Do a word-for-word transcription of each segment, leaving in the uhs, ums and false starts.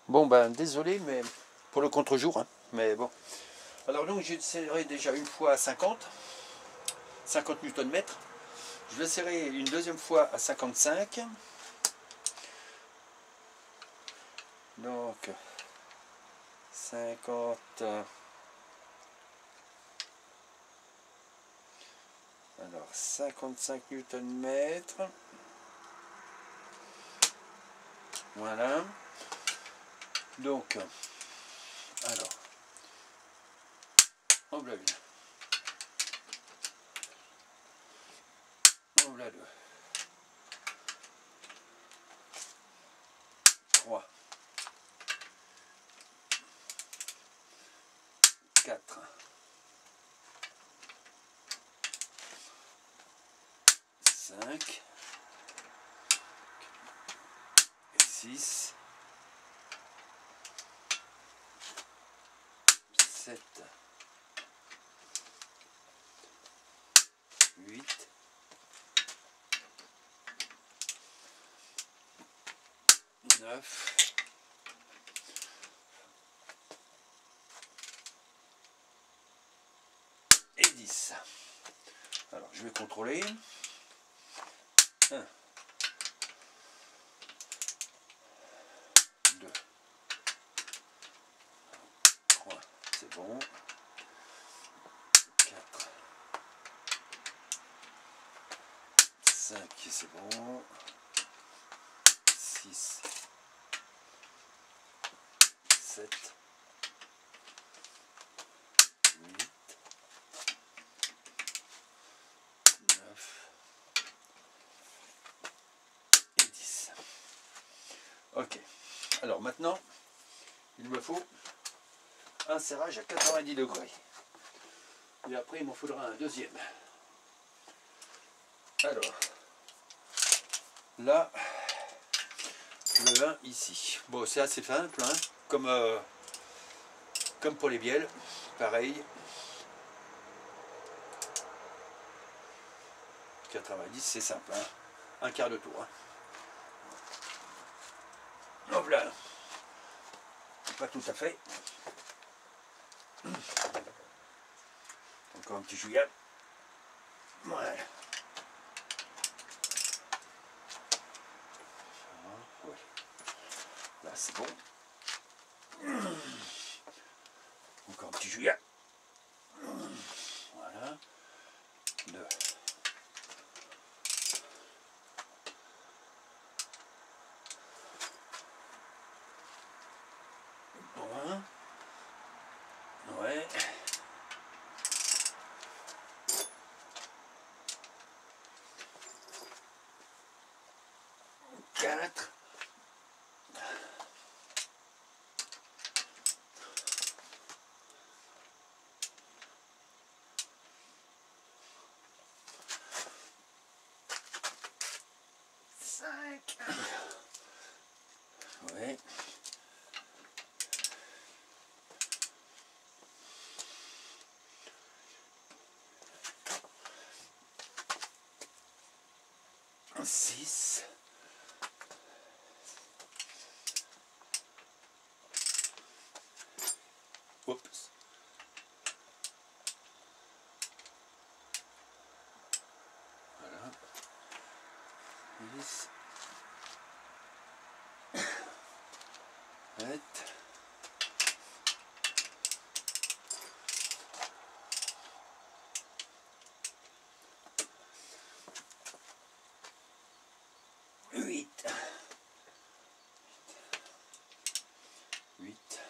Bon ben désolé mais pour le contre-jour, hein, mais bon. Alors donc j'ai serré déjà une fois à cinquante newton-mètres. Je vais serrer une deuxième fois à cinquante-cinq. Donc cinquante. Alors cinquante-cinq newton-mètres. Voilà. Donc, alors, hop là, hop là, deux, trois, quatre, cinq, six, sept, huit, neuf, et dix. Alors je vais contrôler. un, deux, trois, c'est bon. quatre, cinq, c'est bon. six, sept, huit, neuf et dix. Ok. Alors maintenant, il me faut un serrage à quatre-vingt-dix degrés. Et après, il m'en faudra un deuxième. Alors, là, le un ici. Bon, c'est assez simple, hein, comme, euh, comme pour les bielles, pareil. quatre-vingt-dix, c'est simple, hein, un quart de tour. Hein. Hop là, pas tout à fait. Encore un petit julienne. Voilà. Ouais. Là, c'est bon. Encore un petit julienne. Voilà. Deux. Bon. Ouais. Quatre. Cinq. Ouais. Six. Oups. Voilà. Dix. Sept. Huit. Huit.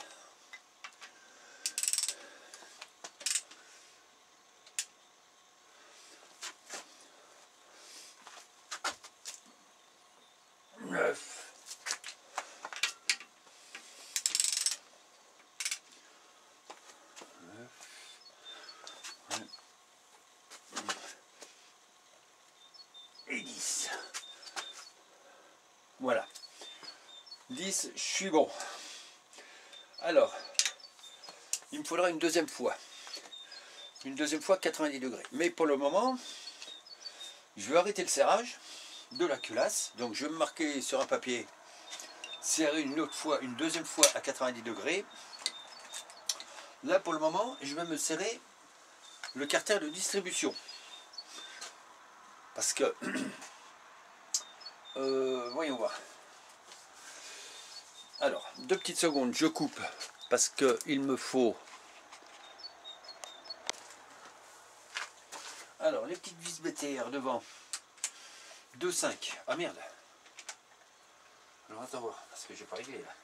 Neuf. Neuf. Et dix. Voilà. dix, je suis bon. Alors, il me faudra une deuxième fois. Une deuxième fois quatre-vingt-dix degrés. Mais pour le moment, je vais arrêter le serrage de la culasse. Donc je vais me marquer sur un papier serrer une autre fois, une deuxième fois à quatre-vingt-dix degrés. Là pour le moment, je vais me serrer le carter de distribution. Parce que, euh, voyons voir. Alors, deux petites secondes, je coupe parce qu'il me faut. Alors, les petites vis B T R devant. deux virgule cinq. Ah merde. Alors attends voir, parce que j'ai pas réglé là.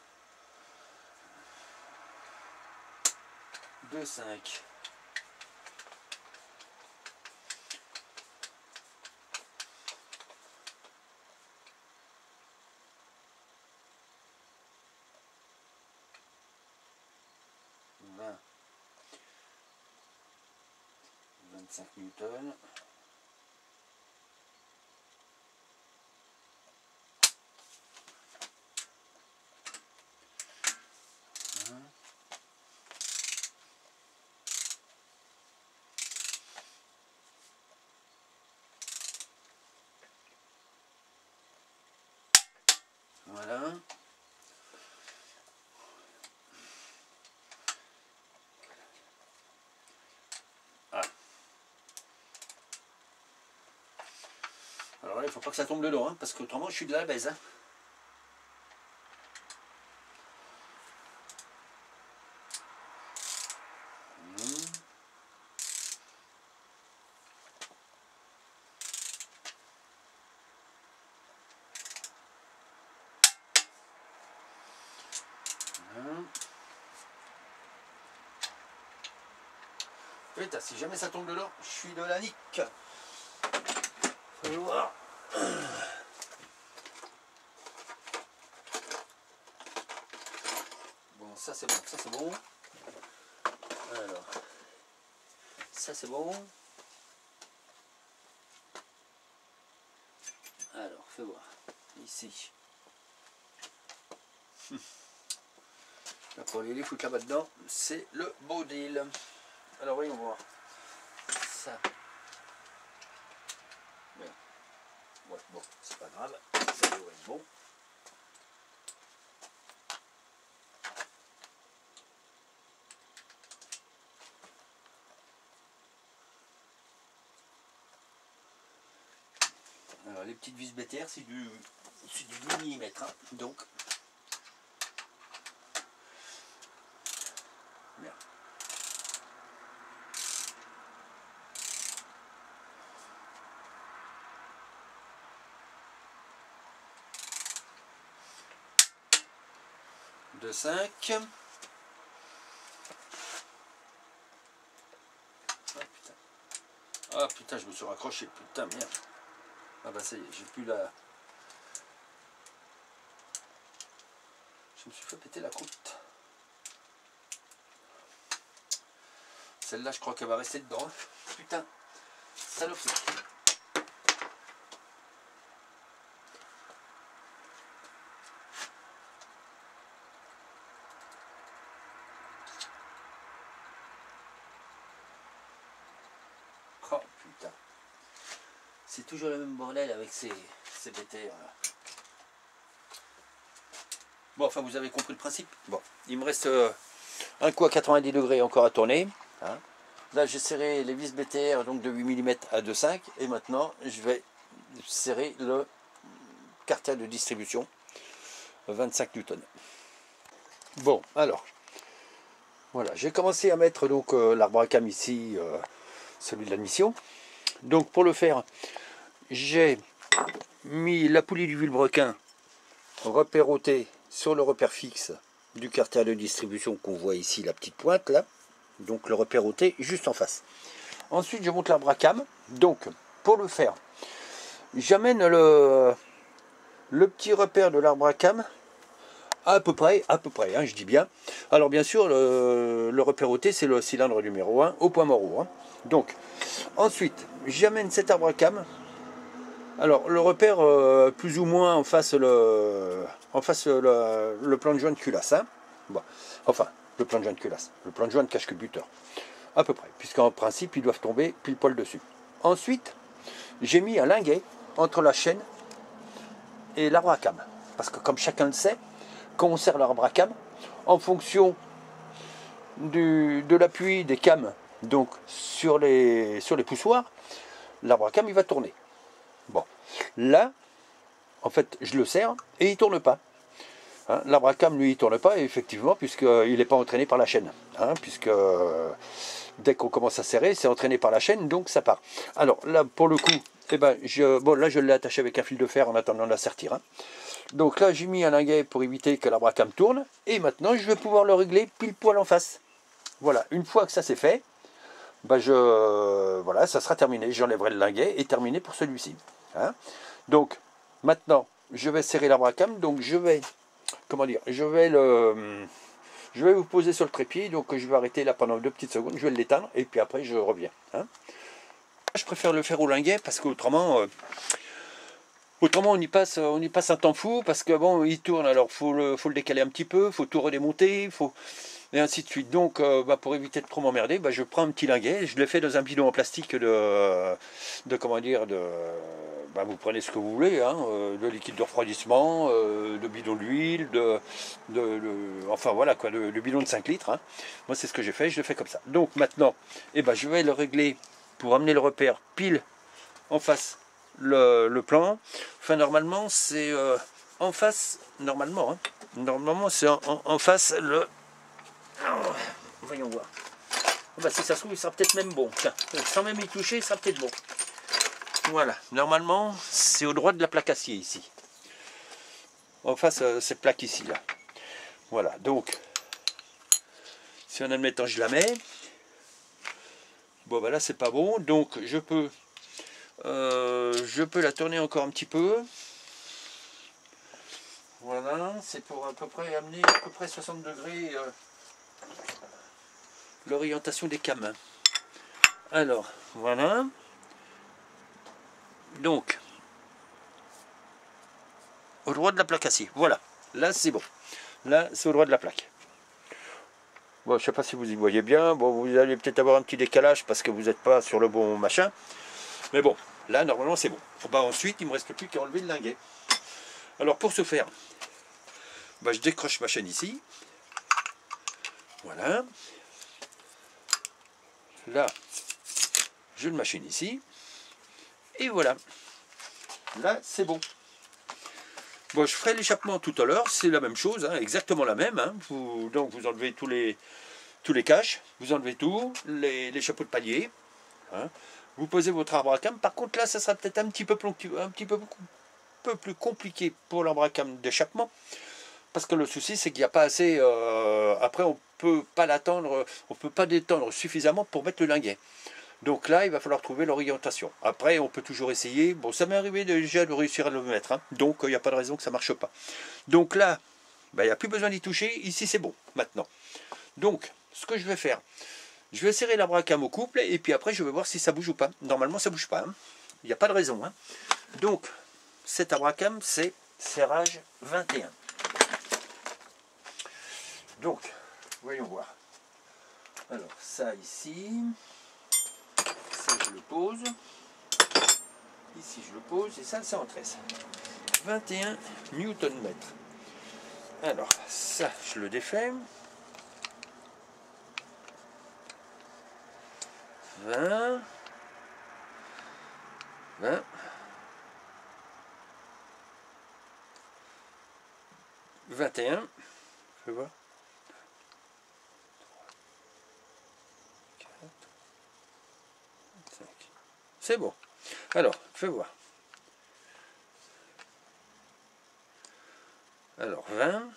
deux virgule cinq. vingt. vingt-cinq newtons. Voilà. Ah. Alors là, il ne faut pas que ça tombe dedans, hein, parce qu'autrement, je suis de la baise. Hein. Putain, si jamais ça tombe dedans, je suis de la nique. Faut le voir. Bon, ça c'est bon, ça c'est bon. Alors, ça c'est bon. Alors, fais voir. Ici. Là, pour aller les foutre là-bas dedans, c'est le beau deal. Alors voyons voir. Ça. Bien. Ouais, bon, c'est pas grave. Ça devrait être bon. Alors les petites vis B T R, c'est du, du dix millimètres. Hein, donc. Bien. deux virgule cinq. Ah putain. Ah putain, je me suis raccroché. Putain, merde. Ah bah ça y est, j'ai plus la... Je me suis fait péter la croûte. Celle-là, je crois qu'elle va rester dedans. Putain, saloperie. Oh putain. C'est toujours le même bordel avec ces, ces B T R là. Bon, enfin vous avez compris le principe. Bon, il me reste euh, un coup à quatre-vingt-dix degrés encore à tourner. Hein. Là j'ai serré les vis B T R donc de huit millimètres à deux virgule cinq et maintenant je vais serrer le carter de distribution vingt-cinq newtons. Bon, alors voilà, j'ai commencé à mettre donc euh, l'arbre à cam ici, euh, celui de l'admission. Donc pour le faire, j'ai mis la poulie du vilebrequin repérotée sur le repère fixe du carter de distribution qu'on voit ici, la petite pointe là. Donc le repère ôté juste en face. Ensuite je monte l'arbre à cam. Donc pour le faire, j'amène le, le petit repère de l'arbre à cam à peu près, à peu près, hein, je dis bien. Alors bien sûr, le, le repère ôté, c'est le cylindre numéro un au point mort. Hein. Donc, ensuite, j'amène cet arbre à cam. Alors, le repère, euh, plus ou moins en face le, en face le, le plan de joint de culasse. Hein. Bon. Enfin, le plan de joint de culasse. Le plan de joint de cache-culbuteur. À peu près, puisqu'en principe, ils doivent tomber pile poil dessus. Ensuite, j'ai mis un linguet entre la chaîne et l'arbre à cam. Parce que comme chacun le sait, quand on serre l'arbre à cam, en fonction du, de l'appui des cames, donc sur les, sur les poussoirs, l'arbre à cam il va tourner. Bon, là, en fait, je le serre et il ne tourne pas. Hein, l'arbre à cam, lui, il ne tourne pas, effectivement, puisqu'il n'est pas entraîné par la chaîne. Hein, puisque euh, dès qu'on commence à serrer, c'est entraîné par la chaîne, donc ça part. Alors là, pour le coup, eh ben, je, bon, là, je l'ai attaché avec un fil de fer en attendant de la sertir. Hein. Donc là, j'ai mis un linguet pour éviter que l'arbre à cam tourne. Et maintenant, je vais pouvoir le régler pile poil en face. Voilà, une fois que ça c'est fait, ben je, euh, voilà, ça sera terminé. J'enlèverai le linguet et terminé pour celui-ci. Hein. Donc, maintenant, je vais serrer l'arbre à cam. Donc, je vais, comment dire, je vais le, je vais vous poser sur le trépied. Donc, je vais arrêter là pendant deux petites secondes. Je vais l'éteindre et puis après, je reviens. Hein. Je préfère le faire au linguet parce qu'autrement, euh, autrement on y passe, on y passe un temps fou parce que bon, il tourne. Alors, faut le, faut le décaler un petit peu, faut tout redémonter, faut et ainsi de suite. Donc, euh, bah, pour éviter de trop m'emmerder, bah, je prends un petit linguet, je le fais dans un bidon en plastique de, de comment dire, de, bah, vous prenez ce que vous voulez, hein, de liquide de refroidissement, euh, de bidon d'huile, de, de, de, enfin voilà quoi, le, le bidon de cinq litres. Hein. Moi, c'est ce que j'ai fait, je le fais comme ça. Donc maintenant, eh ben, je vais le régler pour amener le repère pile en face le, le plan. Enfin, normalement, c'est euh, en face, normalement, hein, normalement, c'est en, en, en face le. Alors, voyons voir. Bah, si ça se trouve, il sera peut-être même bon. Tiens, sans même y toucher, il sera peut-être bon. Voilà. Normalement, c'est au droit de la plaque acier ici. En face, euh, cette plaque ici, là. Voilà. Donc, si en admettant, je la mets. Bon, bah là, c'est pas bon. Donc, je peux, euh, je peux la tourner encore un petit peu. Voilà. C'est pour à peu près amener à peu près soixante degrés. Euh, l'orientation des cames. Alors, voilà. Donc, au droit de la plaque acier. Voilà. Là, c'est bon. Là, c'est au droit de la plaque. Bon, je ne sais pas si vous y voyez bien. Bon, vous allez peut-être avoir un petit décalage parce que vous n'êtes pas sur le bon machin. Mais bon, là, normalement, c'est bon. Bah, ensuite, il ne me reste plus qu'à enlever le linguet. Alors, pour ce faire, bah, je décroche ma chaîne ici. Voilà. Là, je le machine ici. Et voilà. Là, c'est bon. Bon, je ferai l'échappement tout à l'heure. C'est la même chose, hein, exactement la même. Hein. Vous, donc, vous enlevez tous les, tous les caches. Vous enlevez tout. Les, les chapeaux de palier. Hein. Vous posez votre arbre à cam. Par contre, là, ça sera peut-être un petit peu, un petit peu, peu plus compliqué pour l'arbre à cam d'échappement. Parce que le souci, c'est qu'il n'y a pas assez... Euh, après, on ne peut pas l'attendre, on ne peut pas détendre suffisamment pour mettre le linguet. Donc là, il va falloir trouver l'orientation. Après, on peut toujours essayer. Bon, ça m'est arrivé déjà de réussir à le mettre. Hein. Donc, il n'y a pas de raison que ça ne marche pas. Donc là, ben, il n'y a plus besoin d'y toucher. Ici, c'est bon, maintenant. Donc, ce que je vais faire, je vais serrer l'arbre à cam au couple. Et puis après, je vais voir si ça bouge ou pas. Normalement, ça ne bouge pas. Hein. Il n'y a pas de raison. Hein. Donc, cet arbre à cam, c'est serrage vingt et un. Donc, voyons voir. Alors, ça ici, ça je le pose, ici je le pose, et ça c'est en treize. vingt et un newton-mètres. Alors, ça je le défais. vingt, vingt, vingt et un, je vois. C'est bon. Alors, fais voir. Alors, vingt,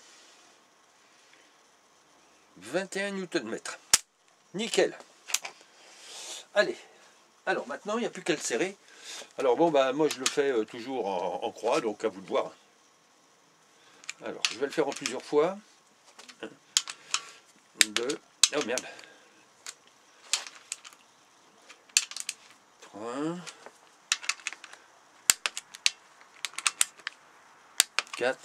vingt et un newton-mètres. Nickel. Allez. Alors, maintenant, il n'y a plus qu'à le serrer. Alors, bon, bah, moi, je le fais euh, toujours en, en croix, donc à vous de voir. Alors, je vais le faire en plusieurs fois. Un, deux, oh merde. trois, quatre.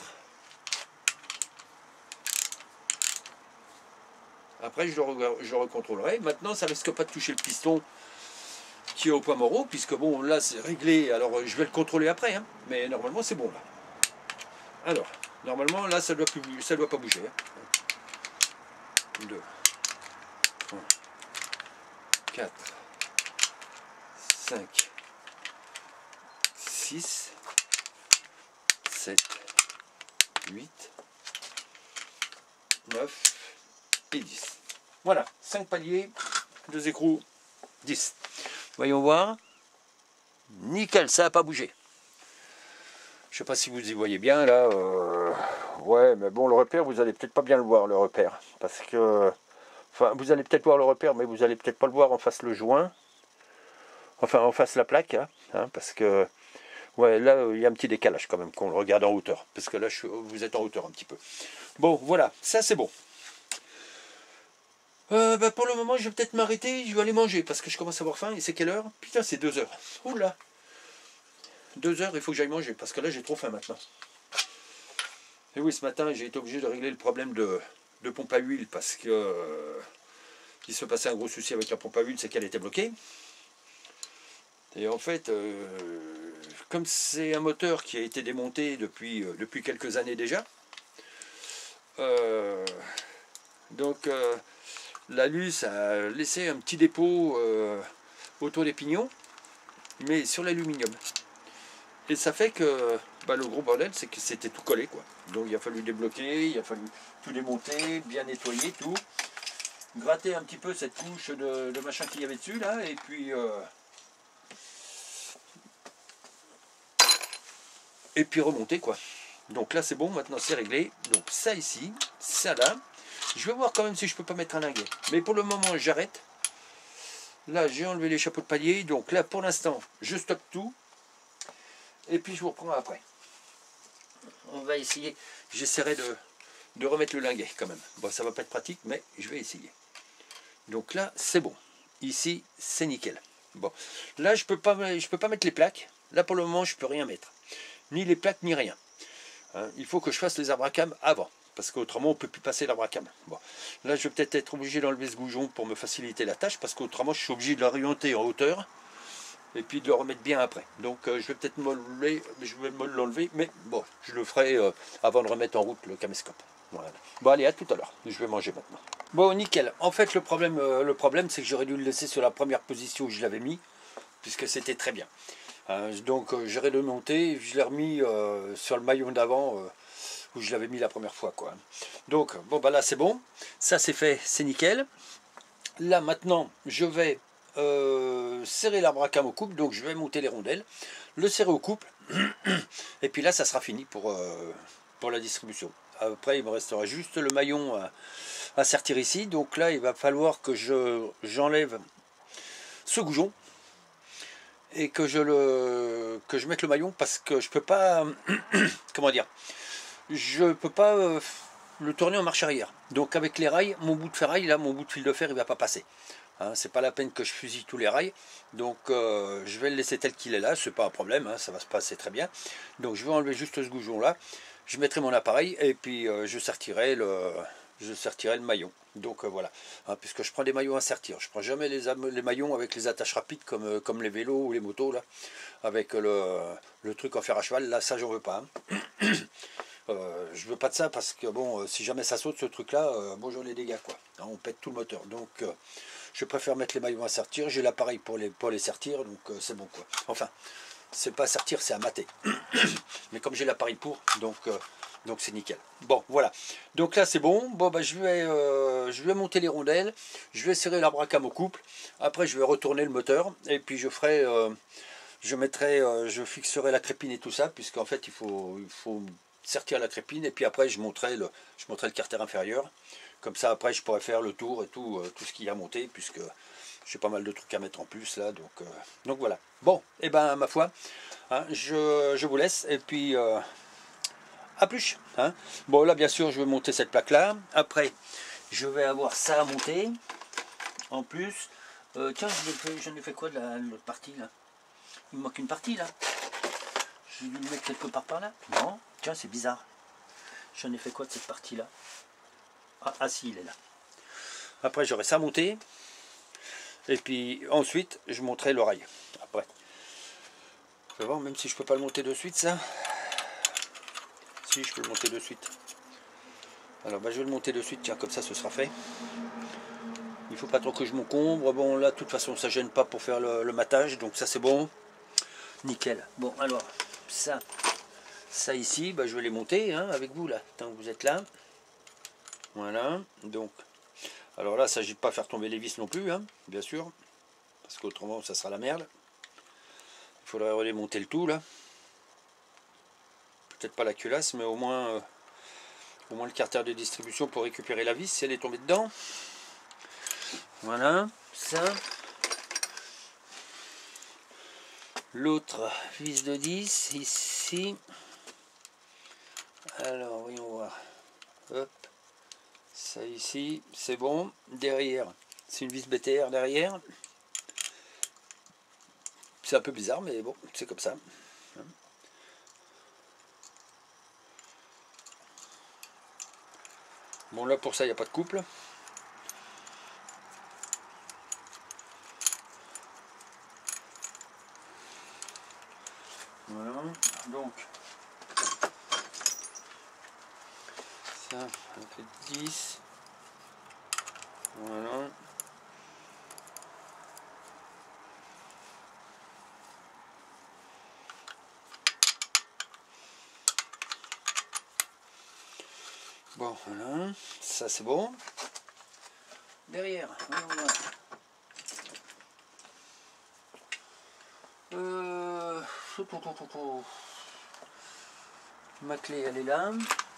Après, je le, je le recontrôlerai. Maintenant, ça risque pas de toucher le piston qui est au point mort, puisque bon, là, c'est réglé. Alors, je vais le contrôler après, hein, mais normalement, c'est bon, là. Alors, Normalement, là, ça doit plus, ça doit pas bouger. deux, trois, quatre, cinq, six, sept, huit, neuf et dix. Voilà, cinq paliers, deux écrous, dix. Voyons voir. Nickel, ça n'a pas bougé. Je sais pas si vous y voyez bien là. Euh, ouais, mais bon, le repère, vous allez peut-être pas bien le voir, le repère. Parce que. Enfin, vous allez peut-être voir le repère, mais vous allez peut-être pas le voir en face le joint. Enfin, en face la plaque, hein, hein, parce que. Ouais, là, il y a un petit décalage quand même, qu'on le regarde en hauteur. Parce que là, je, vous êtes en hauteur un petit peu. Bon, voilà, ça c'est bon. Euh, bah, pour le moment, je vais peut-être m'arrêter, je vais aller manger, parce que je commence à avoir faim, et c'est quelle heure? Putain, c'est deux heures. Oula. Deux heures, il faut que j'aille manger, parce que là, j'ai trop faim maintenant. Et oui, ce matin, j'ai été obligé de régler le problème de, de pompe à huile, parce que euh, il se passait un gros souci avec la pompe à huile, c'est qu'elle était bloquée. Et en fait, euh, comme c'est un moteur qui a été démonté depuis, euh, depuis quelques années déjà, euh, donc euh, la luce a laissé un petit dépôt euh, autour des pignons, mais sur l'aluminium. Et ça fait que bah, le gros bordel, c'est que c'était tout collé, quoi. Donc il a fallu débloquer, il a fallu tout démonter, bien nettoyer, tout. Gratter un petit peu cette couche de, de machin qu'il y avait dessus, là, et puis... Euh, et puis remonter, quoi. Donc là, c'est bon, maintenant c'est réglé. Donc ça ici, ça là. Je vais voir quand même si je peux pas mettre un linguet. Mais pour le moment, j'arrête. Là, j'ai enlevé les chapeaux de palier. Donc là, pour l'instant, je stocke tout. Et puis je vous reprends après. On va essayer. J'essaierai de, de remettre le linguet quand même. Bon, ça va pas être pratique, mais je vais essayer. Donc là, c'est bon. Ici, c'est nickel. Bon, là, je peux pas, je peux pas mettre les plaques. Là, pour le moment, je peux rien mettre. Ni les plaques, ni rien. Hein, il faut que je fasse les arbres à cam avant. Parce qu'autrement, on ne peut plus passer l'arbre à cam. Bon. Là, je vais peut-être être obligé d'enlever ce goujon pour me faciliter la tâche. Parce qu'autrement, je suis obligé de l'orienter en hauteur. Et puis de le remettre bien après. Donc euh, je vais peut-être me l'enlever, mais bon, je le ferai euh, avant de remettre en route le caméscope. Voilà. Bon allez, à tout à l'heure. Je vais manger maintenant. Bon, nickel. En fait, le problème, euh, le problème c'est que j'aurais dû le laisser sur la première position où je l'avais mis, puisque c'était très bien. Hein, donc euh, j'aurais le monté, je l'ai remis euh, sur le maillon d'avant, euh, où je l'avais mis la première fois, quoi. Donc, bon, bah là c'est bon. Ça c'est fait, c'est nickel. Là maintenant, je vais... Euh, serrer l'arbre à cam au couple, donc je vais monter les rondelles, le serrer au couple, et puis là ça sera fini pour, euh, pour la distribution. Après il me restera juste le maillon à, à sertir ici, donc là il va falloir que je j'enlève ce goujon et que je le que je mette le maillon, parce que je peux pas comment dire, je peux pas euh, le tourner en marche arrière. Donc avec les rails, mon bout de ferraille là, mon bout de fil de fer, il va pas passer. Hein, c'est pas la peine que je fusille tous les rails, donc euh, je vais le laisser tel qu'il est là, c'est pas un problème, hein, ça va se passer très bien. Donc je vais enlever juste ce goujon là, je mettrai mon appareil et puis euh, je sertirai le je sertirai le maillon. Donc euh, voilà, hein, puisque je prends des maillons à sertir, je prends jamais les, les maillons avec les attaches rapides comme, euh, comme les vélos ou les motos là, avec le, le truc en fer à cheval, là ça j'en veux pas. Hein. Euh, je veux pas de ça parce que bon, euh, si jamais ça saute ce truc là, euh, bonjour les dégâts, quoi. Hein, on pète tout le moteur. Donc euh, je préfère mettre les maillons à sertir. J'ai l'appareil pour les, pour les sertir, donc euh, c'est bon, quoi. Enfin, c'est pas à sertir, c'est à mater. Mais comme j'ai l'appareil pour, donc euh, donc c'est nickel. Bon, voilà. Donc là c'est bon. Bon bah je vais euh, je vais monter les rondelles. Je vais serrer l'arbre à cam au couple. Après je vais retourner le moteur et puis je ferai euh, je mettrai euh, je fixerai la crépine et tout ça, puisqu'en fait il faut il faut sertir la crépine, et puis après je monterai le, je monterai le carter inférieur, comme ça après je pourrais faire le tour et tout, euh, tout ce qu'il y a monté, puisque j'ai pas mal de trucs à mettre en plus là, donc, euh, donc voilà. Bon, et eh ben ma foi, hein, je, je vous laisse, et puis euh, à plus. Hein. Bon là bien sûr je vais monter cette plaque là, après je vais avoir ça à monter, en plus, euh, tiens j'en ai fait quoi de l'autre partie là? Il me manque une partie là. Je vais le mettre quelque part par là. Non, tiens, c'est bizarre. J'en ai fait quoi de cette partie-là? ah, ah si, il est là. Après, j'aurai ça monté. Et puis ensuite, je monterai l'oreille. Après. Je vais voir, même si je peux pas le monter de suite, ça. Si, je peux le monter de suite. Alors bah, je vais le monter de suite, tiens, comme ça ce sera fait. Il faut pas trop que je m'encombre. Bon là de toute façon ça gêne pas pour faire le, le matage, donc ça c'est bon. Nickel. Bon alors ça, ça ici, bah, je vais les monter hein, avec vous là, tant que vous êtes là. Voilà, donc. Alors là, il ne s'agit de pas faire tomber les vis non plus, hein, bien sûr. Parce qu'autrement ça sera la merde. Il faudrait redémonter le tout là. Peut-être pas la culasse, mais au moins, euh, au moins le carter de distribution pour récupérer la vis si elle est tombée dedans. Voilà, ça. L'autre vis de dix, ici. Alors, voyons voir. Hop. Ça ici, c'est bon. Derrière, c'est une vis B T R derrière. C'est un peu bizarre, mais bon, c'est comme ça. Bon, là, pour ça, il n'y a pas de couple. Voilà, donc ça, on fait dix. Voilà. Bon, voilà, ça c'est bon. Derrière, voilà. Euh... Ma clé, elle est là.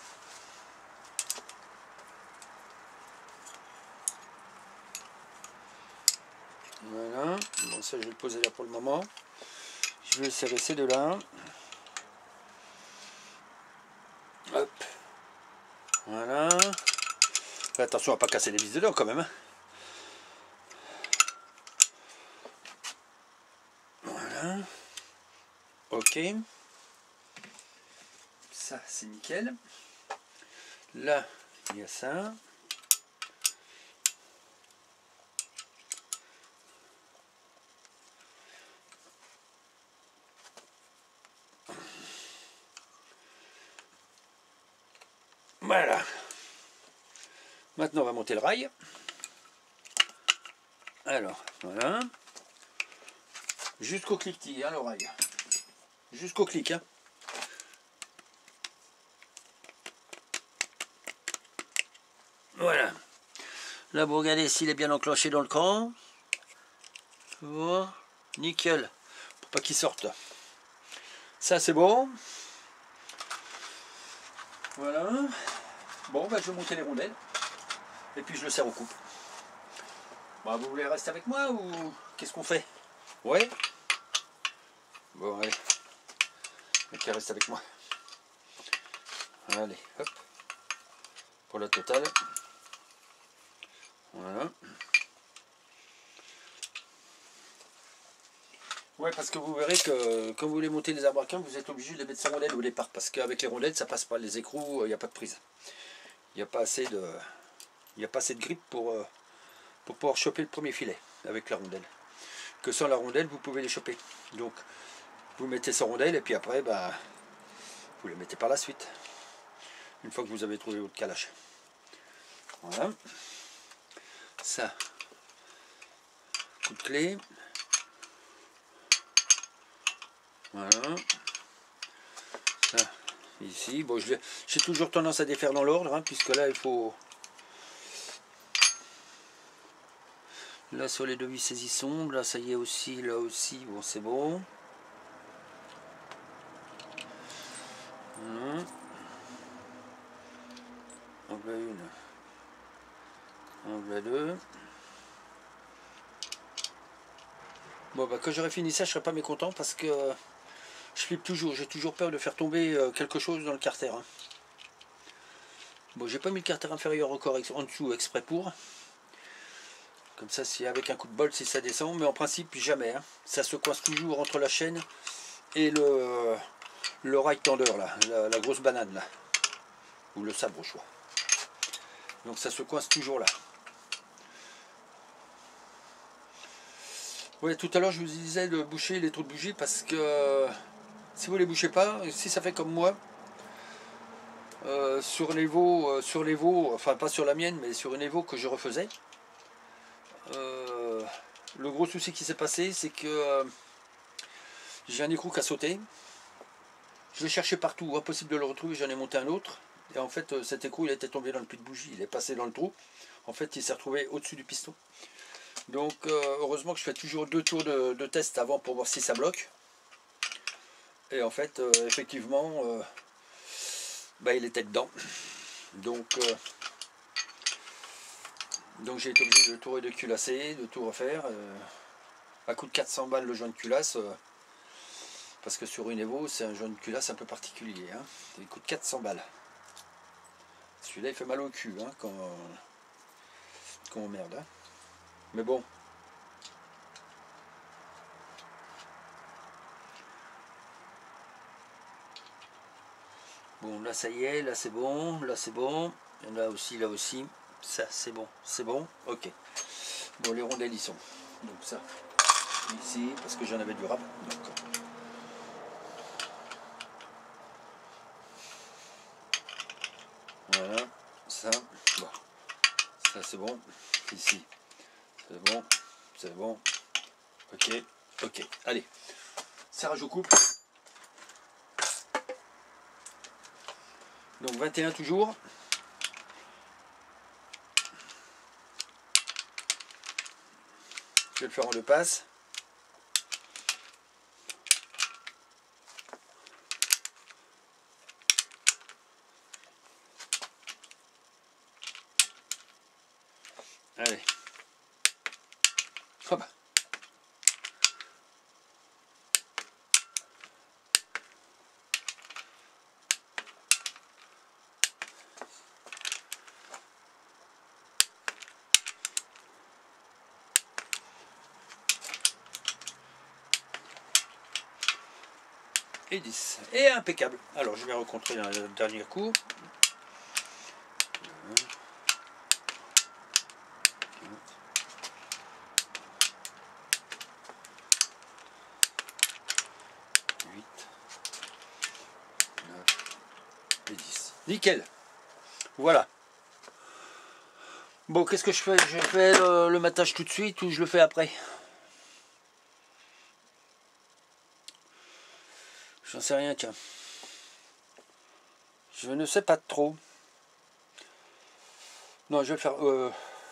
Voilà, bon ça je vais le poser là pour le moment. Je vais serrer ces deux là. Hop. Voilà. Attention à pas casser les vis dedans quand même. Voilà. Ok. Ça c'est nickel. Là il y a ça. Voilà. Maintenant on va monter le rail. Alors, voilà. Jusqu'au cliquetis, hein, l'oreille. Jusqu'au clic. Hein. Voilà. Là, vous regardez s'il est bien enclenché dans le cran. Voilà. Nickel. Pour pas qu'il sorte. Ça, c'est bon. Voilà. Bon, bah, je vais monter les rondelles. Et puis, je le serre au couple. Bah, vous voulez rester avec moi ou qu'est-ce qu'on fait? Ouais. Bon, allez. Ok, reste avec moi. Allez, hop. Pour la totale. Voilà. Ouais, parce que vous verrez que quand vous voulez monter les arbres à quin, vous êtes obligé de les mettre sans rondelles au départ. Parce qu'avec les rondelles, ça passe pas. Les écrous, il n'y a pas de prise. Il n'y a pas assez de. Il n'y a pas assez de grippe pour, euh, pour pouvoir choper le premier filet avec la rondelle. Que sans la rondelle, vous pouvez les choper. Donc, vous mettez sans rondelle et puis après, bah, vous les mettez par la suite. Une fois que vous avez trouvé votre calache. Voilà. Ça. Coup de clé. Voilà. Ça, ici. Bon, j'ai toujours tendance à défaire dans l'ordre, hein, puisque là, il faut... Là, sur les deux vis saisissons. Là, ça y est aussi. Là aussi. Bon, c'est bon. Voilà. Angle une. Angle deux. Bon, bah, quand j'aurai fini ça, je serai pas mécontent parce que euh, je flippe toujours. J'ai toujours peur de faire tomber euh, quelque chose dans le carter. Hein. Bon, j'ai pas mis le carter inférieur encore en dessous exprès pour. Comme ça, si avec un coup de bol, si ça descend. Mais en principe, jamais. Hein. Ça se coince toujours entre la chaîne et le, le rail tendeur, là, la, la grosse banane, là. Ou le sabre au choix. Donc ça se coince toujours là. Oui, tout à l'heure je vous disais de boucher les trous de bougie parce que euh, si vous les bouchez pas, si ça fait comme moi, euh, sur l'Evo, euh, sur l'Evo, enfin pas sur la mienne, mais sur une Evo que je refaisais. Euh, le gros souci qui s'est passé, c'est que euh, j'ai un écrou qui a sauté. Je l'ai cherché partout, impossible de le retrouver, j'en ai monté un autre. Et en fait, cet écrou, il était tombé dans le puits de bougie, il est passé dans le trou. En fait, il s'est retrouvé au-dessus du piston. Donc, euh, heureusement que je fais toujours deux tours de, de test avant pour voir si ça bloque. Et en fait, euh, effectivement, euh, bah, il était dedans. Donc, euh, donc j'ai été obligé de tout reculasser, de tout refaire. Euh, à coût de quatre cents balles le joint de culasse. Euh, parce que sur une Evo, c'est un joint de culasse un peu particulier. Hein. Il coûte quatre cents balles. Celui-là, il fait mal au cul hein, quand, quand on merde. Hein. Mais bon. Bon, là, ça y est, là, c'est bon, là, c'est bon. Et là aussi, là aussi. Ça, c'est bon, c'est bon. Ok. Bon, les rondelles, ils sont. Donc ça, ici, parce que j'en avais du rap. Donc, voilà, ça, bon. Ça, c'est bon. Ici, c'est bon, c'est bon. Ok, ok. Allez, serrage au couple. Donc vingt et un toujours. Je vais le faire en deux passes. Allez. Hop. Et dix. Et impeccable. Alors je vais rencontrer un dernier coup. huit, neuf et dix. Nickel. Voilà. Bon, qu'est-ce que je fais? Je fais le, le matage tout de suite ou je le fais après? J'en sais rien, tiens. Je ne sais pas trop. Non, je vais le faire... Euh...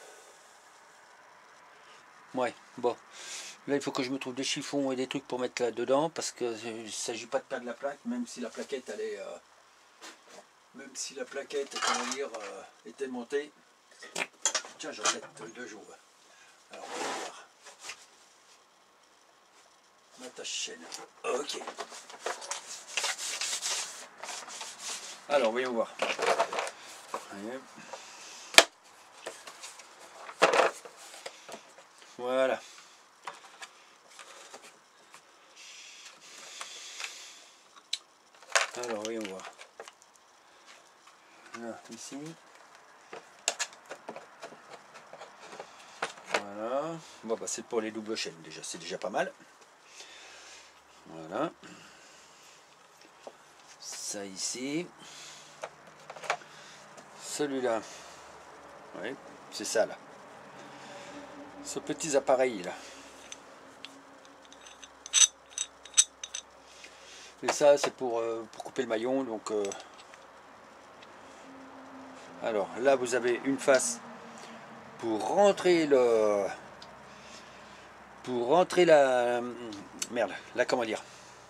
Ouais, bon. Là, il faut que je me trouve des chiffons et des trucs pour mettre là-dedans, parce que il ne s'agit pas de perdre la plaque, même si la plaquette, elle est... Euh... Même si la plaquette, comment dire, euh, était montée. Tiens, j'en ai deux jours. Alors, on va voir. M'attache chaîne. Ok. Alors, voyons voir. Allez. Voilà. Alors, voyons voir. Là, ici. Voilà. Bon, bah, c'est pour les doubles chaînes, déjà. C'est déjà pas mal. Voilà. Ça ici. Celui-là. Oui, c'est ça, là. Ce petit appareil, là. Et ça, c'est pour, euh, pour couper le maillon. Donc, euh... alors, là, vous avez une face pour rentrer le... Pour rentrer la... Merde, là, comment dire?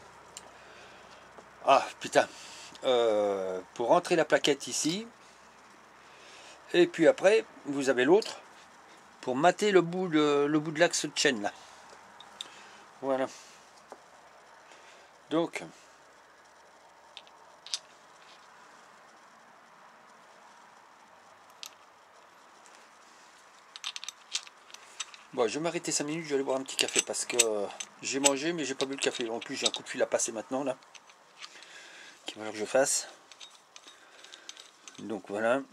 Ah, putain. Euh, pour rentrer la plaquette ici. Et puis après, vous avez l'autre pour mater le bout de, le bout de l'axe de chaîne, là. Voilà. Donc... Bon, je vais m'arrêter cinq minutes, je vais aller boire un petit café parce que euh, j'ai mangé mais j'ai pas bu le café. En plus j'ai un coup de fil à passer maintenant là. Qu'il va falloir que je fasse. Donc voilà.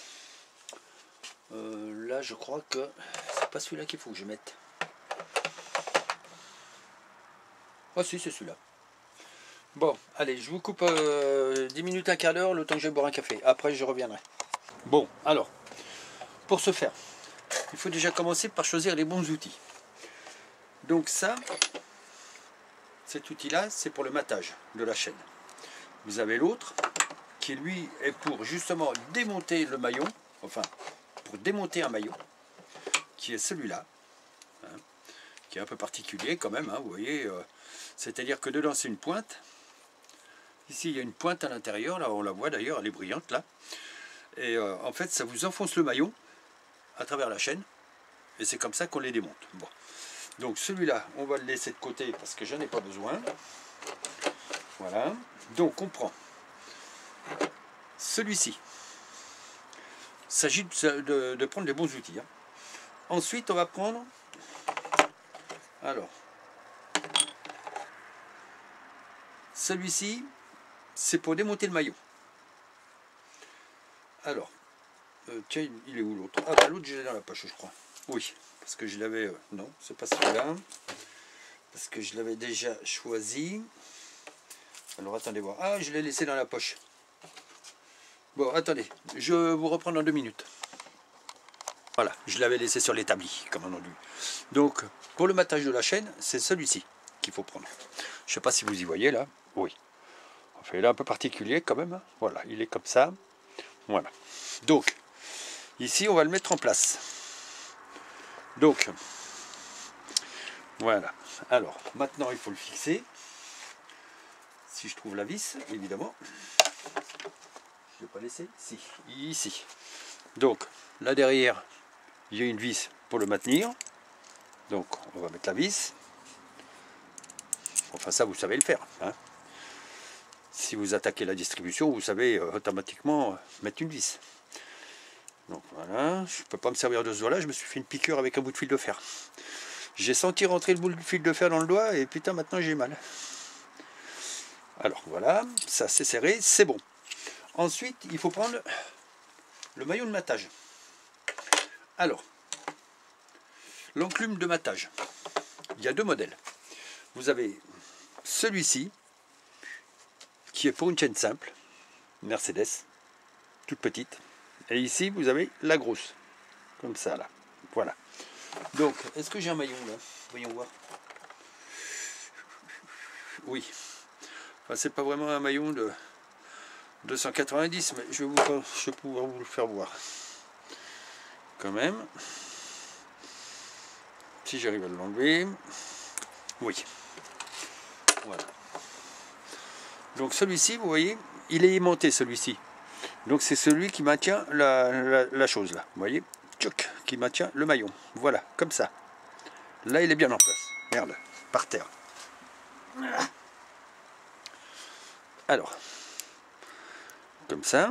Euh, là je crois que c'est pas celui-là qu'il faut que je mette. Ah si, c'est celui-là. Bon, allez, je vous coupe euh, dix minutes, un quart d'heure, le temps que je vais boire un café. Après, je reviendrai. Bon, alors, pour ce faire, il faut déjà commencer par choisir les bons outils. Donc ça, cet outil-là, c'est pour le matage de la chaîne. Vous avez l'autre, qui lui est pour justement démonter le maillon, enfin, pour démonter un maillon, qui est celui-là, hein, qui est un peu particulier quand même, hein, vous voyez, euh, c'est-à-dire que dedans c'est une pointe. Ici il y a une pointe à l'intérieur, là on la voit d'ailleurs, elle est brillante là. Et euh, en fait ça vous enfonce le maillon à travers la chaîne, et c'est comme ça qu'on les démonte. Bon. Donc celui-là, on va le laisser de côté parce que je n'en ai pas besoin. Voilà. Donc on prend celui-ci. Il s'agit de, de, de prendre les bons outils. Hein. Ensuite, on va prendre... Alors, celui-ci, c'est pour démonter le maillot. Alors, euh, tiens, il est où l'autre? Ah bah l'autre, je l'ai dans la poche, je crois. Oui, parce que je l'avais... Euh, non, c'est pas celui-là. Parce que je l'avais déjà choisi. Alors, attendez voir. Ah, je l'ai laissé dans la poche. Bon, attendez, je vous reprends dans deux minutes. Voilà, je l'avais laissé sur l'établi, comme entendu. Donc, pour le matage de la chaîne, c'est celui-ci qu'il faut prendre. Je ne sais pas si vous y voyez là. Oui. Enfin, il est un peu particulier quand même. Voilà, il est comme ça. Voilà. Donc, ici, on va le mettre en place. Donc, voilà. Alors, maintenant, il faut le fixer. Si je trouve la vis, évidemment. Je ne l'ai pas laissé. Si, ici. Donc, là derrière, il y a une vis pour le maintenir. Donc, on va mettre la vis. Enfin, ça, vous savez le faire. Hein. Si vous attaquez la distribution, vous savez euh, automatiquement euh, mettre une vis. Donc, voilà. Je ne peux pas me servir de ce doigt-là. Je me suis fait une piqûre avec un bout de fil de fer. J'ai senti rentrer le bout de fil de fer dans le doigt et putain, maintenant j'ai mal. Alors, voilà. Ça, c'est serré. C'est bon. Ensuite, il faut prendre le maillon de matage. Alors, l'enclume de matage. Il y a deux modèles. Vous avez celui-ci, qui est pour une chaîne simple, Mercedes, toute petite. Et ici, vous avez la grosse, comme ça, là. Voilà. Donc, est-ce que j'ai un maillon, là? Voyons voir. Oui. Enfin, c'est pas vraiment un maillon de deux cent quatre-vingt-dix, mais je vais, vous, je vais pouvoir vous le faire voir. Quand même. Si j'arrive à l'enlever. Oui. Voilà. Donc celui-ci, vous voyez, il est aimanté celui-ci. Donc c'est celui qui maintient la, la, la chose là. Vous voyez, tchoc, qui maintient le maillon. Voilà, comme ça. Là, il est bien en place. Merde, par terre. Alors, comme ça.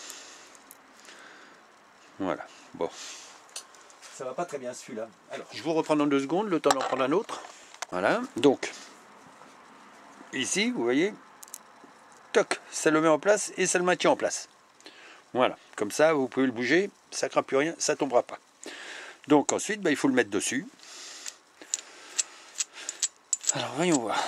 Voilà. Bon. Ça va pas très bien celui-là. Alors, je vous reprends dans deux secondes, le temps d'en prendre un autre. Voilà. Donc, ici, vous voyez, toc, ça le met en place et ça le maintient en place. Voilà. Comme ça, vous pouvez le bouger, ça ne craint plus rien, ça ne tombera pas. Donc ensuite, bah, il faut le mettre dessus. Alors, voyons voir.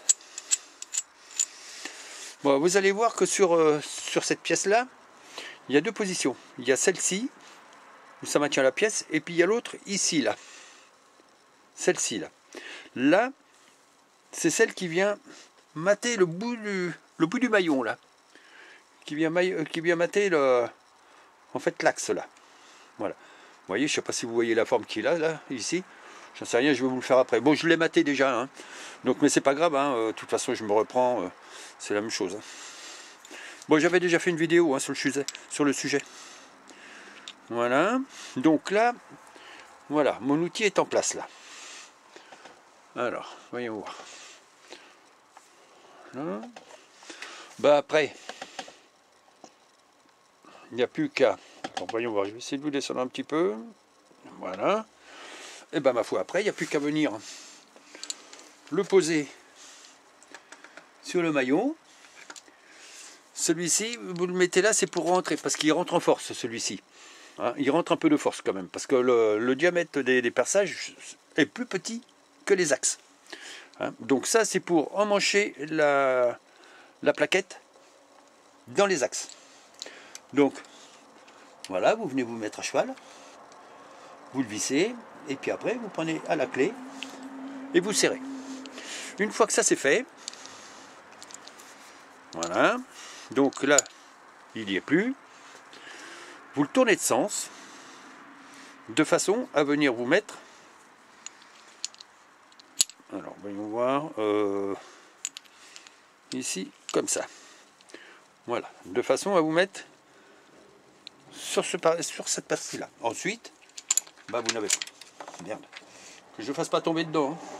Bon, vous allez voir que sur, euh, sur cette pièce-là, il y a deux positions. Il y a celle-ci, où ça maintient la pièce, et puis il y a l'autre ici, là. Celle-ci, là. Là, c'est celle qui vient mater le bout du, le bout du maillon, là. Qui vient, maille, qui vient mater, le, en fait, l'axe, là. Voilà. Vous voyez, je ne sais pas si vous voyez la forme qu'il a, là, ici. J'en sais rien, je vais vous le faire après. Bon, je l'ai maté déjà, hein. Donc, mais c'est pas grave, hein. De toute façon, je me reprends. Euh, c'est la même chose. Hein. Bon, j'avais déjà fait une vidéo hein, sur, le sujet, sur le sujet. Voilà. Donc là, voilà, mon outil est en place, là. Alors, voyons voir. Là. Bah après, il n'y a plus qu'à... Voyons voir, je vais essayer de vous descendre un petit peu. Voilà. Et ben ma foi, après, il n'y a plus qu'à venir le poser sur le maillon. Celui-ci, vous le mettez là, c'est pour rentrer, parce qu'il rentre en force, celui-ci. Hein, il rentre un peu de force quand même, parce que le, le diamètre des, des perçages est plus petit que les axes. Hein, donc ça, c'est pour emmancher la, la plaquette dans les axes. Donc, voilà, vous venez vous mettre à cheval, vous le vissez, et puis après, vous prenez à la clé, et vous serrez. Une fois que ça c'est fait, voilà, donc là, il n'y est plus, vous le tournez de sens, de façon à venir vous mettre, alors voyons voir, euh, ici, comme ça. Voilà, de façon à vous mettre sur, ce, sur cette partie-là. Ensuite, bah vous n'avez pas. Merde. Que je ne fasse pas tomber dedans. Hein.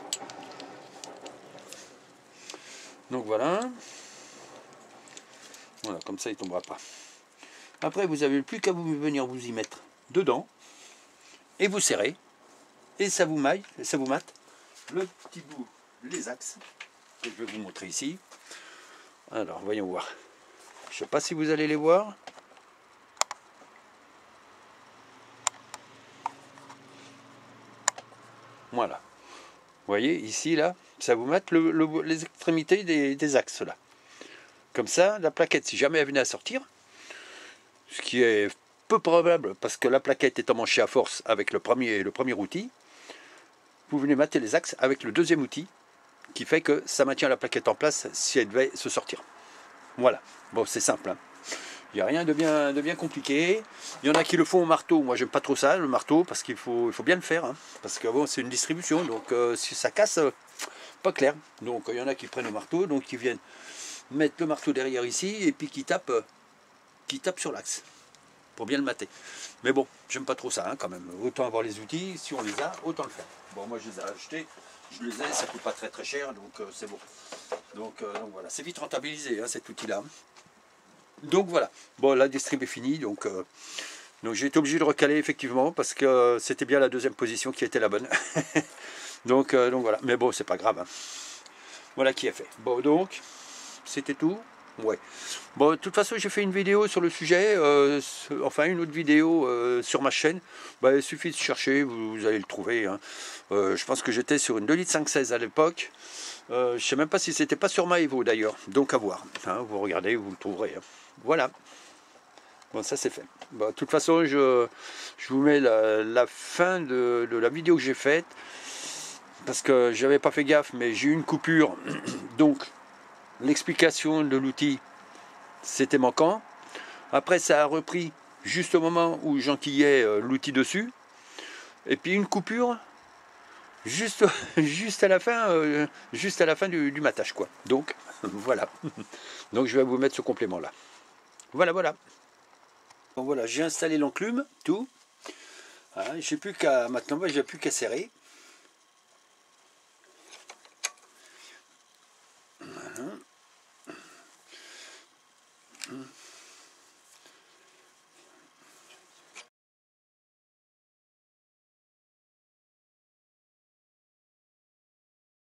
Donc voilà. Voilà, comme ça il ne tombera pas. Après, vous n'avez plus qu'à vous venir vous y mettre dedans. Et vous serrez. Et ça vous maille, ça vous mate. Le petit bout, les axes, que je vais vous montrer ici. Alors, voyons voir. Je ne sais pas si vous allez les voir. Voilà. Vous voyez, ici, là, ça vous mate le, le, les extrémités des, des axes, là. Comme ça, la plaquette, si jamais elle venait à sortir, ce qui est peu probable, parce que la plaquette est emmanchée à force avec le premier, le premier outil, vous venez mater les axes avec le deuxième outil, qui fait que ça maintient la plaquette en place si elle devait se sortir. Voilà. Bon, c'est simple, hein. Il n'y a rien de bien, de bien compliqué. Il y en a qui le font au marteau. Moi, j'aime pas trop ça, le marteau, parce qu'il faut, il faut bien le faire. Hein, parce que bon, c'est une distribution, donc euh, si ça casse, euh, pas clair. Donc, il y en a qui prennent le marteau, donc qui viennent mettre le marteau derrière ici, et puis qui tapent, euh, qui tapent sur l'axe, pour bien le mater. Mais bon, j'aime pas trop ça, hein, quand même. Autant avoir les outils, si on les a, autant le faire. Bon, moi, je les ai achetés, je les ai, ça coûte pas très très cher, donc euh, c'est bon. Donc, euh, donc voilà, c'est vite rentabilisé, hein, cet outil-là. Donc voilà, bon, la distrib est finie, donc, euh, donc j'ai été obligé de recaler effectivement parce que euh, c'était bien la deuxième position qui était la bonne. donc, euh, donc voilà, mais bon, c'est pas grave. Hein. Voilà qui est fait. Bon, donc, c'était tout. Ouais. Bon, de toute façon, j'ai fait une vidéo sur le sujet, euh, enfin une autre vidéo euh, sur ma chaîne. Bah, il suffit de chercher, vous, vous allez le trouver. Hein. Euh, je pense que j'étais sur une deux litres cinq seize à l'époque. Euh, je ne sais même pas si c'était pas sur Maevo d'ailleurs, donc à voir. Hein, vous regardez, vous le trouverez. Hein. Voilà. Bon, ça c'est fait. Bon, de toute façon, je, je vous mets la, la fin de, de la vidéo que j'ai faite. Parce que j'avais pas fait gaffe, mais j'ai eu une coupure. Donc, l'explication de l'outil, c'était manquant. Après, ça a repris juste au moment où j'enquillais euh, l'outil dessus. Et puis une coupure juste, juste à la fin, euh, juste à la fin du, du matage, quoi. Donc, voilà. Donc, je vais vous mettre ce complément-là. Voilà, voilà. Bon, voilà, j'ai installé l'enclume, tout. Voilà, j'ai plus qu'à maintenant, bah, j'ai plus qu'à serrer. Voilà.